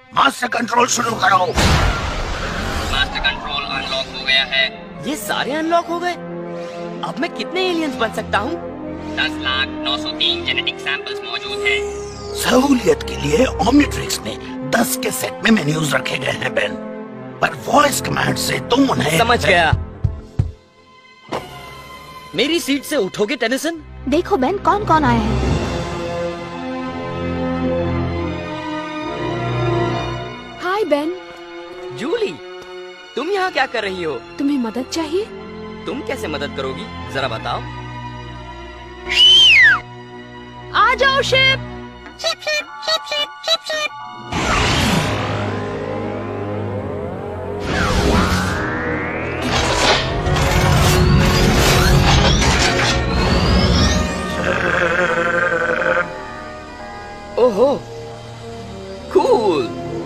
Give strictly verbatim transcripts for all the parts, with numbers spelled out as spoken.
Master control शुरू करो। Master control unlock हो गया है। ये सारे अनलॉक हो गए। अब मैं कितने एलियंस बन सकता हूँ? दस लाख नौ सौ तीन जेनेटिक सैंपल्स मौजूद हैं। सहूलियत के लिए ओम्निट्रिक्स में दस के सेट में मेन्यूज रखे गए हैं बेन, पर वॉइस कमांड से तुम उन्हें समझ गया। मेरी सीट से उठोगे टेनिसन? देखो बेन, कौन कौन आए हैं। हाय बेन। जूली, तुम यहाँ क्या कर रही हो? तुम्हें मदद चाहिए? तुम कैसे मदद करोगी, जरा बताओ। आ जाओ ship. Ship ship ship ship ship ship. ओहो, कूल।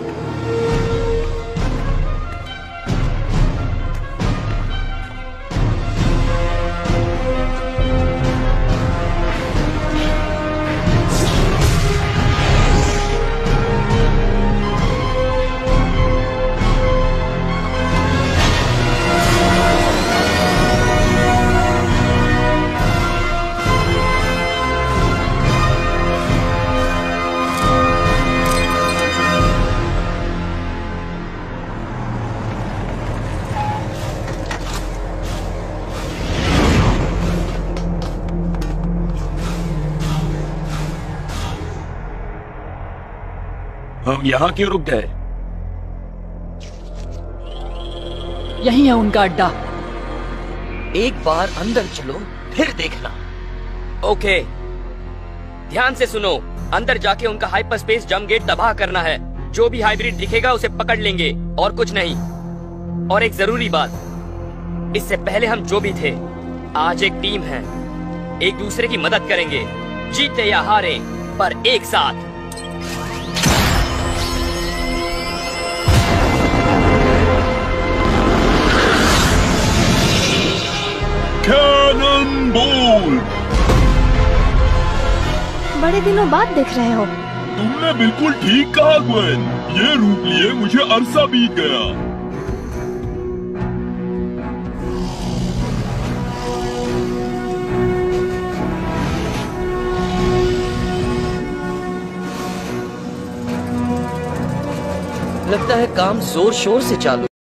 हम यहाँ क्यों रुक गए? यही है उनका अड्डा। एक बार अंदर चलो, फिर देखना। ओके, ध्यान से सुनो। अंदर जाके उनका हाइपर स्पेस जंप गेट तबाह करना है। जो भी हाइब्रिड दिखेगा उसे पकड़ लेंगे, और कुछ नहीं। और एक जरूरी बात, इससे पहले हम जो भी थे, आज एक टीम है। एक दूसरे की मदद करेंगे, जीते या हारे, पर एक साथ। Cannon ball. बड़े दिनों बाद दिख रहे हो। तुमने बिल्कुल ठीक कहा ग्वेन, ये रूप लिए मुझे अरसा बीत गया। लगता है काम जोर शोर से चालू